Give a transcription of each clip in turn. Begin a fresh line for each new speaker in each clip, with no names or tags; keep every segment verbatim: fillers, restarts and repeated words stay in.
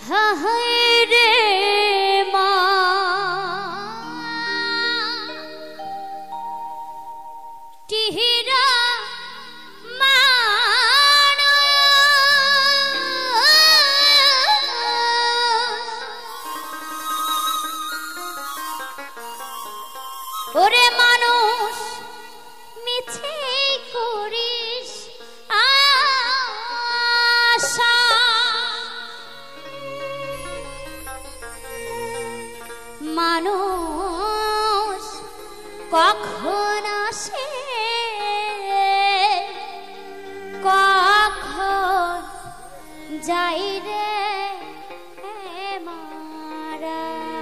হায় রে মা টিহিরা ওরে মানুষ মিছে করিস আশা মানুষ কখন আসে কখন যাই রে মারা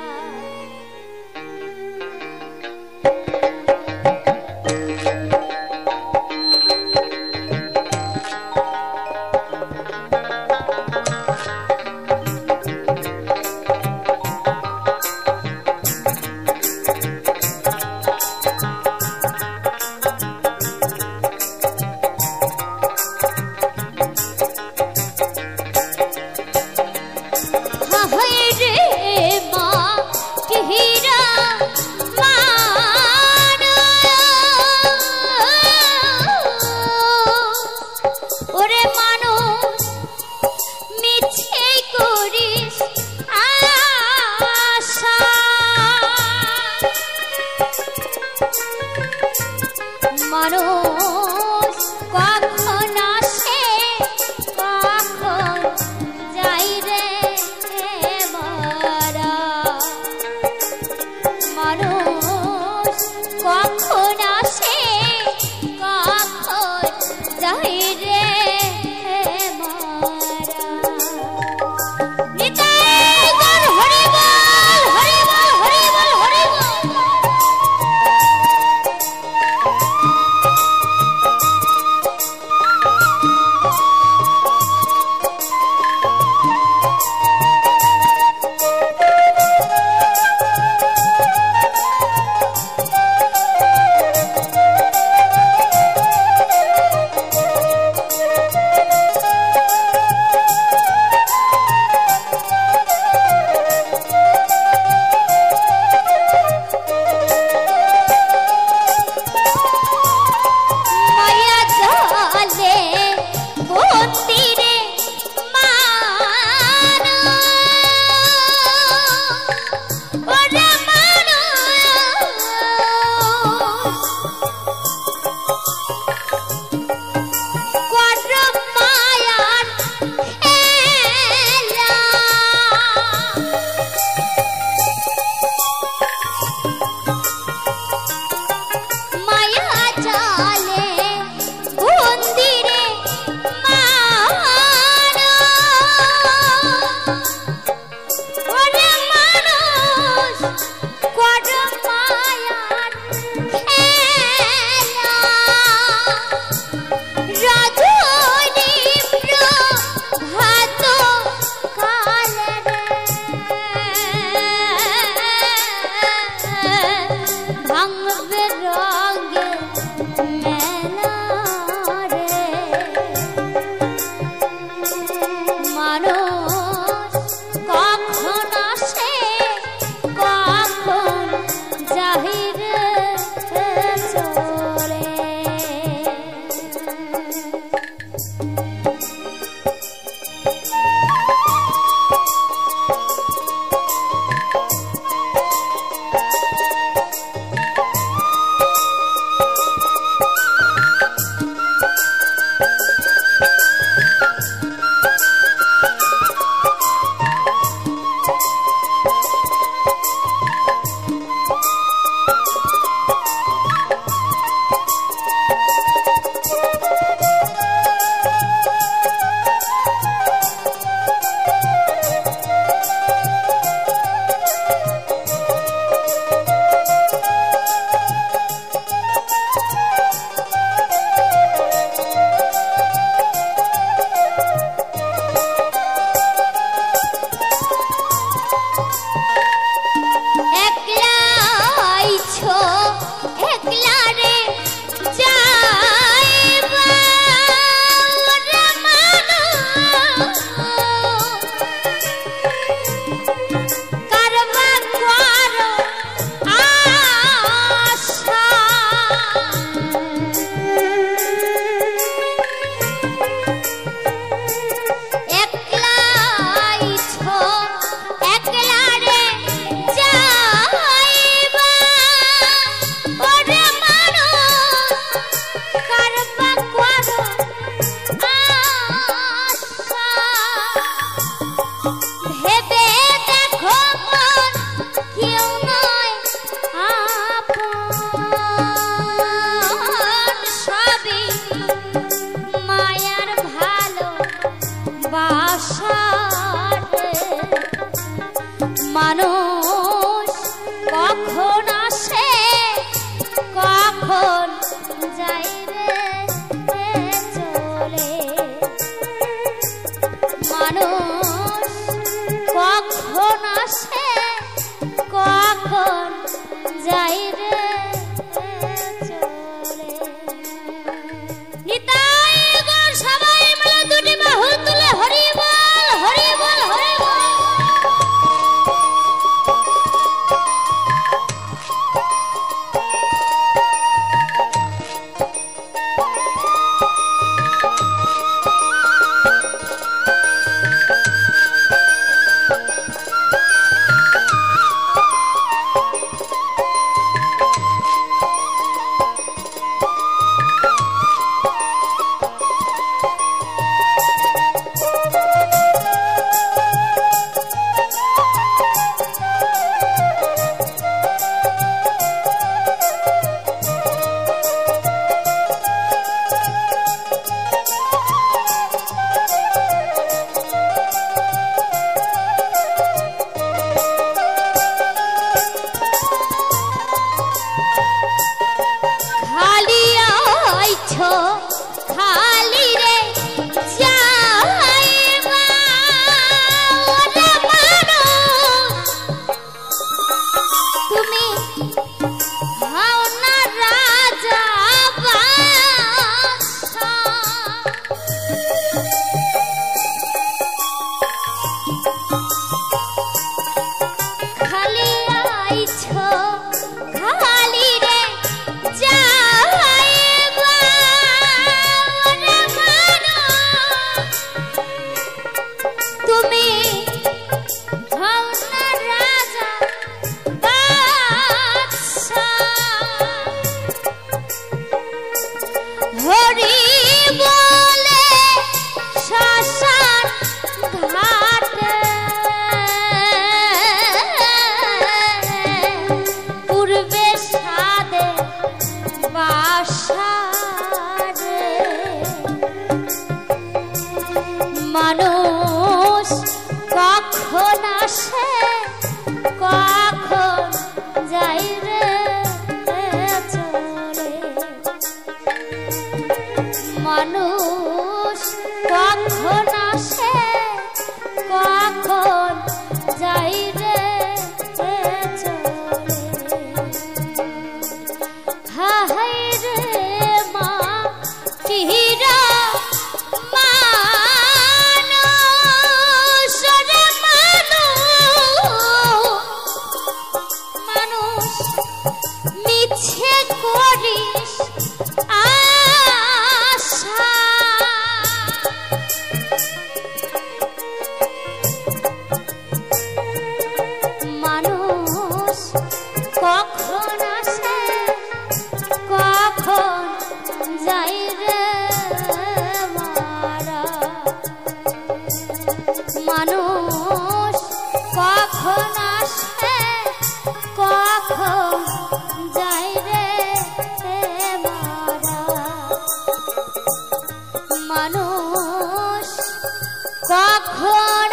মানুষ কখন আসে কখন যাই রে মারা মানুষ কখন আসে কখন যাই রে নিতাই গৌর সবাই মিলে দুটি বাহু তুলে হরি বল হরি বল হরি বল। খালি রে যাইবা ওরে মানুষ তুমি হও না রাজা খালি আইছো খালি রে যাইবা তুমি হও না রাজা বাদশা হরি বলে শ্মশান ঘাটে পূর্বে সাদে বাসারে মানুষ কখন আসে কখন যাই রে চলে মানুষ কখন আসে কখন যাই রে চলে হাই রে মা কিরা মিছে করিস আশা মানুষ কখন আসে কখন যাই রে মারা মানুষ কখন আসে কখন যাই রে মারা মানুষ কখন